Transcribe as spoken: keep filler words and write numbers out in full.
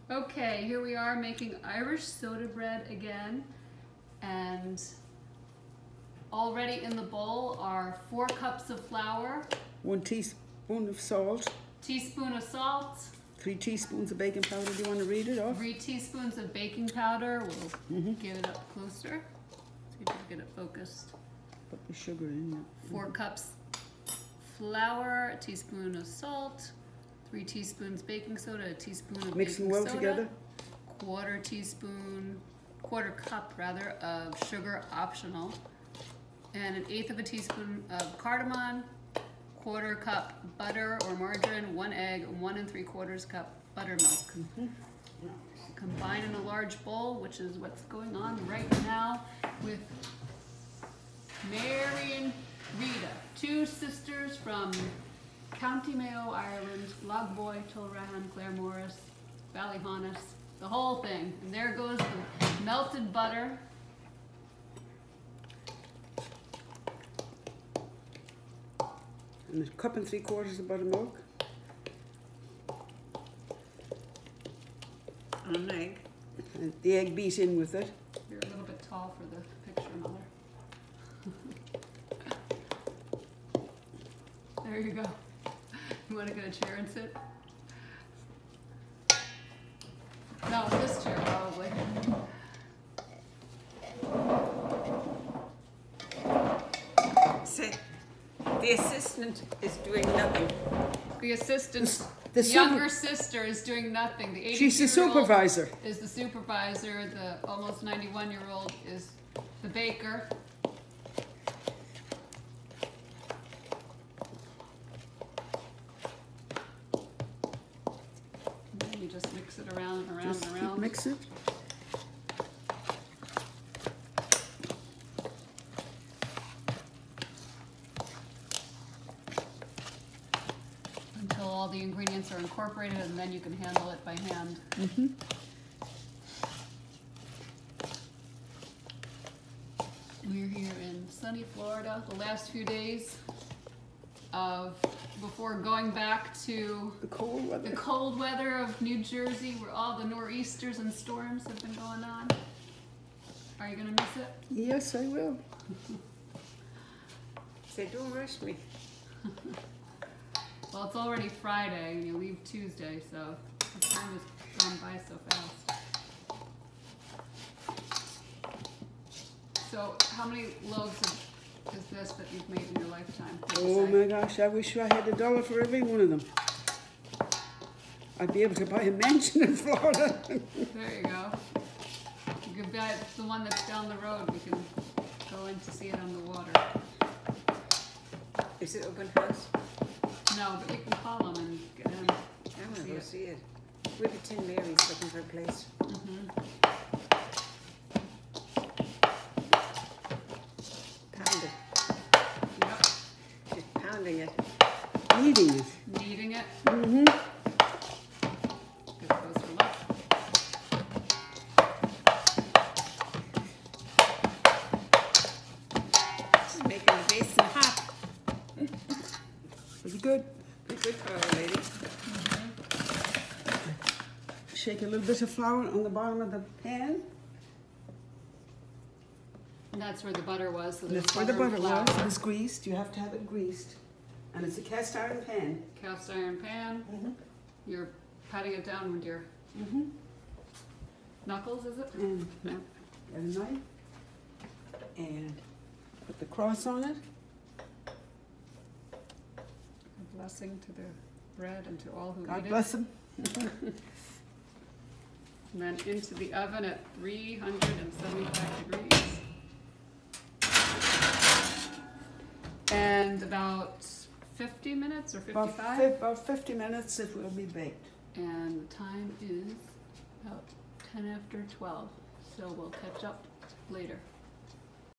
Okay, here we are making Irish soda bread again, and already in the bowl are four cups of flour, one teaspoon of salt, teaspoon of salt, three teaspoons of baking powder. Do you want to read it off? three teaspoons of baking powder. We'll Mm-hmm. get it up closer. See if we can get it focused. Put the sugar in there. Four cups flour, a teaspoon of salt, three teaspoons baking soda, a teaspoon of Mix them baking well soda, together. quarter teaspoon, quarter cup rather, of sugar, optional, and an eighth of a teaspoon of cardamom, quarter cup butter or margarine, one egg, and one and three quarters cup buttermilk. Mm-hmm. Combine in a large bowl, which is what's going on right now with Mary and Rita, two sisters from County Mayo, Ireland, Logboy, Tulrahan, Claremorris, Ballyhonus, the whole thing. And there goes the melted butter. And a cup and three quarters of buttermilk. And an egg. And the egg beat in with it. You're a little bit tall for the picture, Mother. There you go. You want to get a chair and sit? No, this chair probably. Say, the assistant is doing nothing. The assistant, The the super- younger sister is doing nothing. The She's the eighty-two-year-old supervisor. is the supervisor. The almost ninety-one-year-old is the baker. And then you just mix it around and around Just and keep around. mix it. Until all the ingredients are incorporated, and then you can handle it by hand. Mm-hmm. We're here in sunny Florida, the last few days of before going back to The cold weather. the cold weather of New Jersey, where all the nor'easters and storms have been going on. Are you gonna miss it? Yes, I will. Say, don't rush me. Well, it's already Friday, and you leave Tuesday, so the time has gone by so fast. So, how many loaves of, is this that you've made in your lifetime? would you Oh say? my gosh, I wish I had a dollar for every one of them. I'd be able to buy a mansion in Florida. There you go. You could bet the one that's down the road. We can go in to see it on the water. Is it open house? No, but you can call them and get in. I want to See go it. see it. We're the Tin Marys looking for a place. Mm-hmm. Pound it. Yep. She's pounding it. Eating it. Kneading it. Mm-hmm. Get a closer look. She's making the basin hot. Pretty good. Pretty good for a lady. Shake a little bit of flour on the bottom of the pan. And that's where the butter was. So there's That's where the and butter flour. was. It was greased. You have to have it greased. And it's a cast iron pan. Cast iron pan. Mm-hmm. You're patting it down with your Mm-hmm. knuckles, is it? And now, get a knife. And put the cross on it. A blessing to the bread and to all who God eat bless them. it. And then into the oven at three hundred seventy-five degrees. And about fifty minutes or About, fifty-five? fi- about fifty minutes it will be baked. And the time is about ten after twelve. So we'll catch up later.